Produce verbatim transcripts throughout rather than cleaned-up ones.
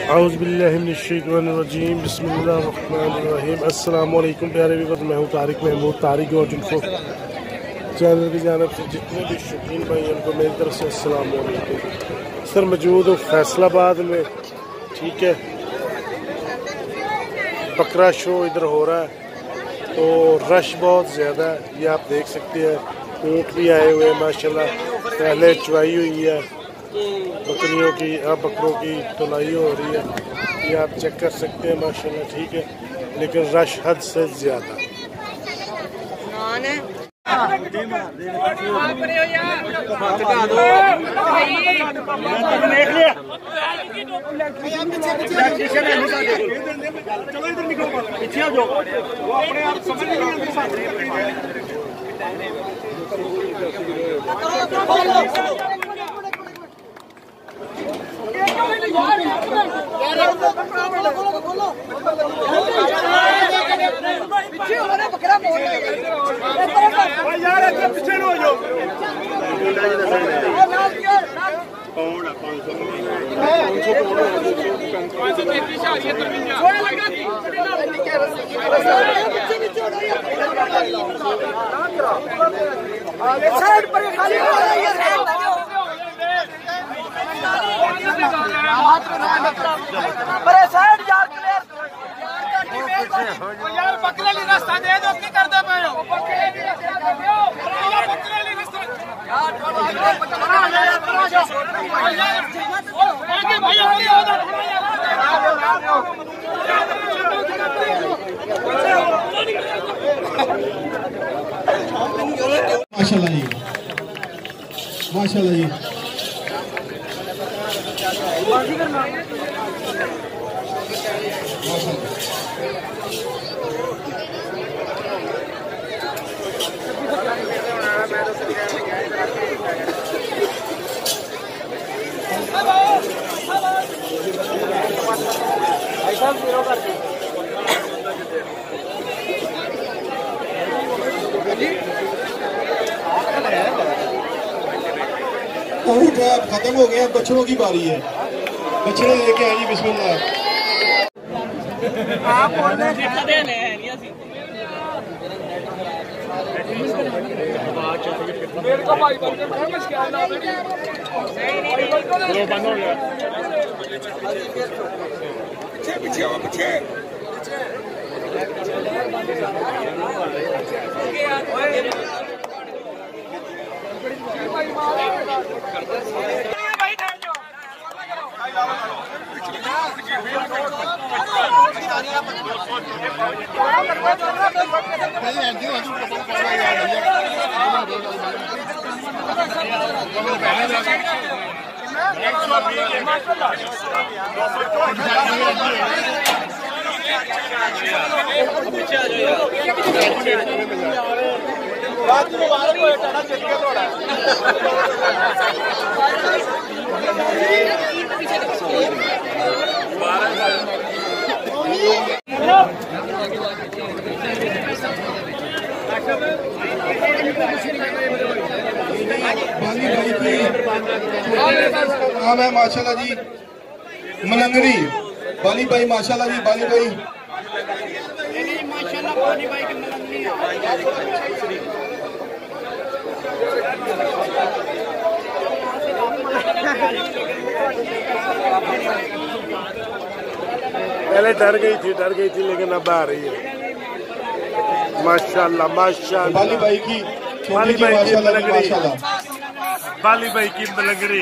औज़ुबिल्लाहिमिनश्शैतानिर्रजीम बिस्मिल्लाहिर्रहमानिर्रहीम। अस्सलाम वालेकुम प्यारे व्यूअर्स, मैं हूँ तारिक महमूद तारिक और जिनको चैनल की जानिब से जितने भी शौकीन भाई उनको मेरी तरफ से अस्सलाम वालेकुम। सर मौजूद हूँ फैसलाबाद में, ठीक है। बकरा शो इधर हो रहा है तो रश बहुत ज़्यादा है, ये आप देख सकते हैं। ऊँट भी आए हुए हैं माशाल्लाह, पहले चुवाई हुई है बकरियों की, अब बकरों की तुलाई हो रही है, ये आप चेक कर सकते हैं माशाल्लाह, ठीक है। लेकिन रश हद से ज़्यादा। यार बकरे ली रास्ता दे दो, की कर दे मैं माशाल्लाह जी, माशाल्लाह जी। ऊँट खत्म हो गया, बछड़ों की बारी है। बछड़े लेके आइए, बिस्मिल्लाह। आप मेरे को भाई बंदे में मुश्किल ना बेटी वो बंद हो गया। पीछे पीछे आओ, पीछे बात मुबारक हो, टाटा चल गया थोड़ा। नाम है माशाल्लाह जी मलंगरी बाली भाई, माशाल्लाह जी बाली भाई। माशाल्लाह बाली भाई की मलंगरी पहले डर गई थी डर गई थी लेकिन अब आ रही है माशाल्लाह माशाल्लाह। बाली भाई की बाली भाई की मलंगरी, बाली भाई की मलंगरी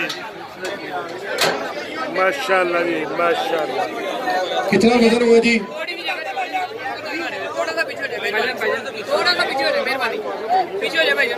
माशाल्लाह जी माशाल्लाह। कितना वजन हुआ जी? थोड़ा सा पीछे हो जाए, थोड़ा सा पीछे हो जाए, मेहरबानी पीछे हो जाए भाई।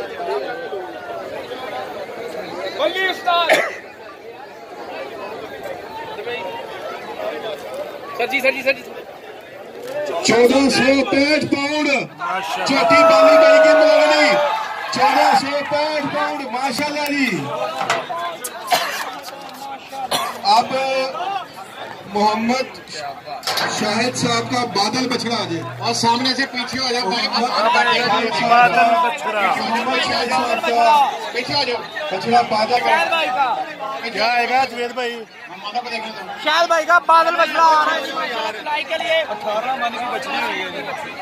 Sir ji sir ji sir ji चौदह सौ पैंठ पाउंड छोटी बाली भाई की मलंगरी, चौदह सौ पैंठ पाउंड माशाल्लाह जी। अब मोहम्मद शाहिद साहब का बादल बछड़ा आ जाए और सामने से पीछे हो जाओ बादल बछड़ा मोहम्मद शाहिद साहब का पीछे आ जाओ बछड़ा बादल क्या आएगा जुवेद भाई? शायद भाई का बादल बछड़ा आ रहा है के लिए अठारह मन की बछड़ी हुई है।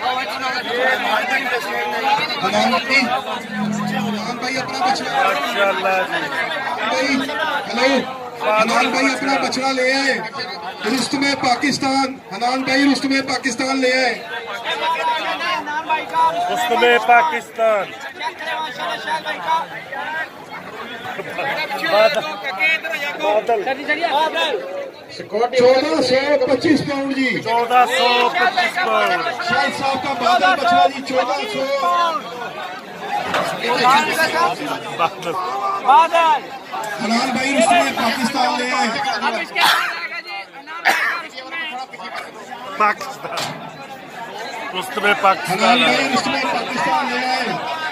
हनान भाई अपना बछड़ा माशाल्लाह जी। भाई हेलो हनान भाई अपना बछड़ा ले आए रुस्त में पाकिस्तान। हनान भाई रुस्त में पाकिस्तान ले आए रुस्त में पाकिस्तान। चौदह सौ पच्चीस पाउंड जी। चौदह सौ पच्चीस पाउंड शाहिद साहब का बादल बछड़ा जी चौदह सौ। हनान भाई रुस्त में पाकिस्तान ले आए पाकिस्तान रुस्त में हनान पाकिस्तान भाई रुस्त में पाकिस्तान ले आए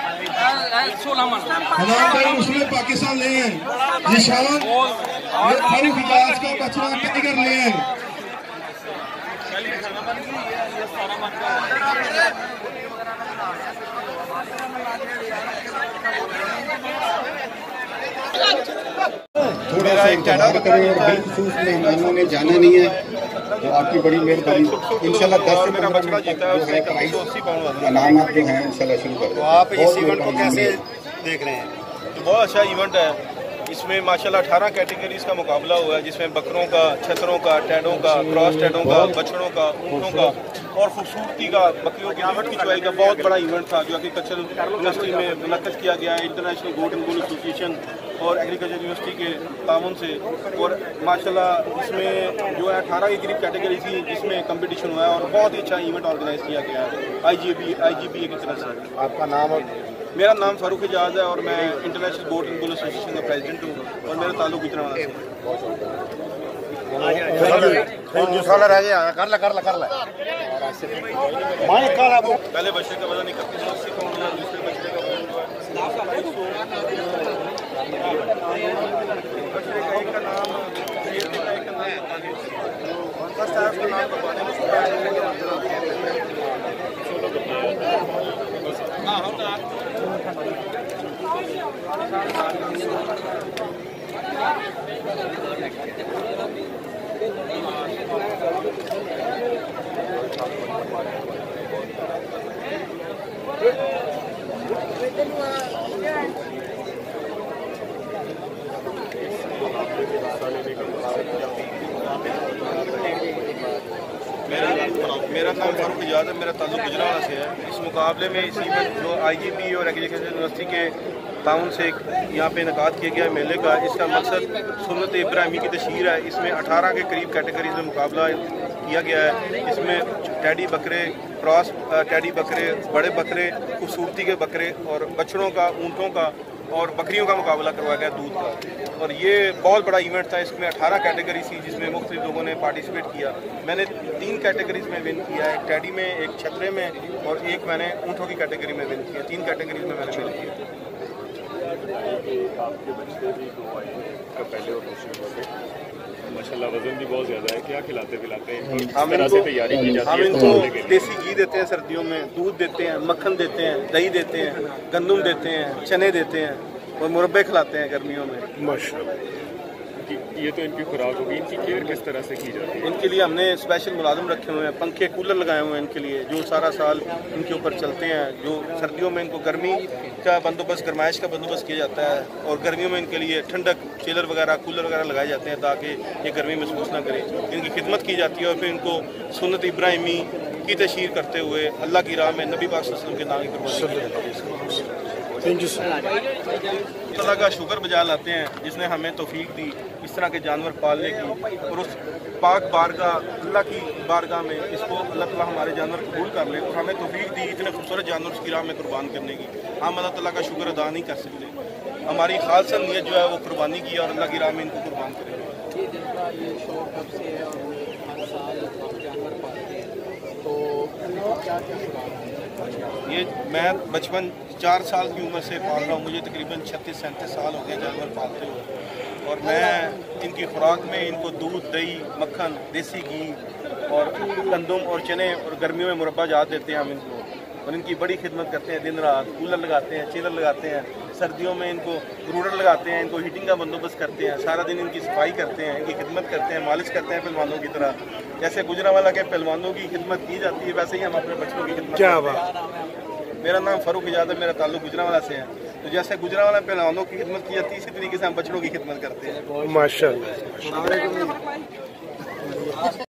हनान भाई रुस्त में पाकिस्तान ले आए निशान फारूक इजाज का बछड़ा टाइगर ले आए थोड़ा सा इंतजार करें और बिलखसूस मेहमानों ने जाना नहीं है तो आपकी बड़ी मेहरबानी। इंशाल्लाह दस से पंद्रह मिनट तक जो है प्राइस अनामत जो है इंशाल्लाह शुरू कर। तो आप इस इवेंट को कैसे देख रहे हैं? तो बहुत अच्छा इवेंट है। इसमें माशाल्लाह अठारह कैटेगरीज का मुकाबला हुआ है जिसमें बकरों का, छतरों का, टैडों का, क्रॉस टैडों का, बछड़ों का, ऊँटों का और खूबसूरती का, बकरियों की कीमत की चुवाई का बहुत बड़ा इवेंट था जो एग्रीकल्चर यूनिवर्सिटी में मुनक्कद किया गया है international goat and bull association और एग्रीकल्चर यूनिवर्सिटी के ताउन से। और माशाल्लाह इसमें जो है अठारह की करीब कैटेगरी थी जिसमें कंपटीशन हुआ है और बहुत ही अच्छा इवेंट ऑर्गेनाइज किया गया है आई G B I G B की तरफ से। आपका नाम और मेरा नाम फारूक इजाज है और मैं international goat and bull association का प्रेसिडेंट हूँ और मेरा ताल्लुक गुजरावाला से। कर ला कर ला कर ला पहले बछड़े का वजन इकतीस सौ अस्सी पाउंड है, दूसरे बछड़े का वजन जो है बछड़े का एक का नाम एक का एक का नाम फर्स्ट है उसका नाम बता दें उसको हाँ होता है। मेरा नाम फारूक इजाज है, मेरा ताल्लुक गुजरावाला से है। इस मुकाबले में इस इवेंट जो आई जी बी और एग्रीकल्चर यूनिवर्सिटी के ताउन से यहाँ पे इनकाद किया गया मेले का, इसका मकसद सुन्नत इब्राहिमी की तशहीर है। इसमें अठारह के करीब कैटेगरीज में मुकाबला किया गया है। इसमें टैडी बकरे, क्रॉस टैडी बकरे, बड़े बकरे, खूबसूरती के बकरे और बछड़ों का, ऊँटों का और बकरियों का मुकाबला करवाया गया दूध का। और ये बहुत बड़ा इवेंट था। इसमें अठारह कैटेगरी थी जिसमें मुख्तलिफ लोगों ने पार्टिसिपेट किया। मैंने तीन कैटेगरीज में विन किया, एक टैडी में, एक छतरे में और एक मैंने ऊँटों की कैटेगरी में विन किया। तीन कैटेगरीज में मैंने विन किया। आपके बच्चे भी दो आए का पहले और दूसरे मौके माशाल्लाह वजन भी बहुत ज़्यादा है। क्या खिलाते पिलाते हैं? हम तरह से तैयारी की जाती है? हम इनको देसी घी देते हैं सर्दियों में, दूध देते हैं, मक्खन देते हैं, दही देते हैं, गंदम देते हैं, चने देते हैं और मुरब्बे खिलाते हैं गर्मियों में। माशाल्लाह ये तो इनकी खुराक होगी। इनकी केयर किस तरह से की जाती है? इनके लिए हमने स्पेशल मुलाजिम रखे हुए हैं, पंखे कूलर लगाए हुए हैं इनके लिए जो सारा साल इनके ऊपर चलते हैं। जो सर्दियों में इनको गर्मी का बंदोबस्त, गर्माइश का बंदोबस्त किया जाता है और गर्मियों में इनके लिए ठंडक, चिलर वगैरह, कूलर वगैरह लगाए जाते हैं ताकि ये गर्मी महसूस ना करें। इनकी खिदमत की जाती है और फिर इनको सुन्नत इब्राहिमी की तशहीर करते हुए अल्लाह की राह में नबी पाक सल्लल्लाहु अलैहि वसल्लम के नाम की कुर्बानी की जाती है। Thank you sir. अल्लाह का शुक्र बजा लाते हैं जिसने हमें तौफीक दी इस तरह के जानवर पालने की और उस पाक बारगाह अल्लाह की बारगाह में इसको अल्लाह ताला हमारे जानवर कबूल कर ले और हमें तौफीक दी इतने खूबसूरत जानवर उसकी राह में कुर्बान करने की। हम अल्लाह ताला का शुक्र अदा नहीं कर सकते। हमारी खालसा नियत जो है वो कुर्बानी की और अल्लाह की राह में इनको कुर्बान करेंगे। ये मैं बचपन चार साल की उम्र से पाल रहा हूँ। मुझे तकरीबन छत्तीस सैंतीस साल हो गए जानवर पालते हुए और मैं इनकी खुराक में इनको दूध, दही, मक्खन मक्खन, देसी घी और गंदम और चने और गर्मियों में मुरब्बा जात देते हैं हम इनको, और इनकी बड़ी खिदमत करते हैं। दिन रात कूलर लगाते हैं, चिलर लगाते हैं, सर्दियों में इनको रूडर लगाते हैं, इनको हीटिंग का बंदोबस्त करते हैं, सारा दिन इनकी सफाई करते हैं, इनकी खिदमत करते हैं, मालिश करते हैं पहलवानों की तरह। जैसे गुजरांवाला के पहलवानों की खिदमत की जाती है वैसे ही हम अपने बच्चों की खिदमत क्या करते हैं। मेरा नाम फारूक इजाज़ है, मेरा ताल्लुक गुजरांवाला से है। तो जैसे गुजरांवाला पहलवानों की खिदमत की जाती है, इसी तरीके से हम बच्चों की खिदमत करते हैं। माशाल्लाह।